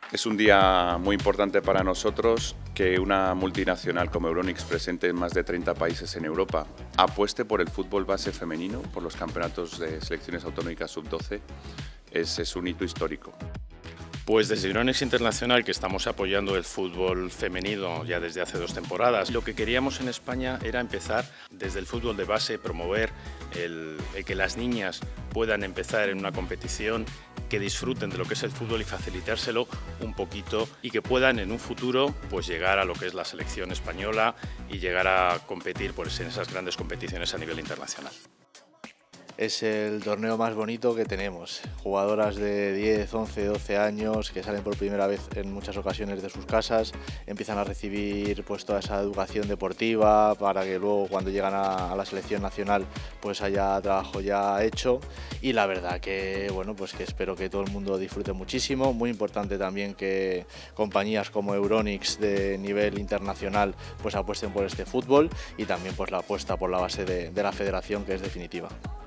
Es un día muy importante para nosotros que una multinacional como Euronics, presente en más de 30 países en Europa, apueste por el fútbol base femenino, por los campeonatos de selecciones autonómicas sub-12, es un hito histórico. Pues desde Euronics Internacional, que estamos apoyando el fútbol femenino ya desde hace 2 temporadas, lo que queríamos en España era empezar desde el fútbol de base, promover el que las niñas puedan empezar en una competición, que disfruten de lo que es el fútbol y facilitárselo un poquito y que puedan en un futuro pues llegar a lo que es la selección española y llegar a competir pues, en esas grandes competiciones a nivel internacional. Es el torneo más bonito que tenemos. Jugadoras de 10, 11, 12 años que salen por primera vez en muchas ocasiones de sus casas, empiezan a recibir pues toda esa educación deportiva para que luego cuando llegan a la selección nacional pues haya trabajo ya hecho, y la verdad que bueno, pues que espero que todo el mundo disfrute muchísimo. Muy importante también que compañías como Euronics de nivel internacional pues apuesten por este fútbol, y también pues la apuesta por la base de la federación, que es definitiva.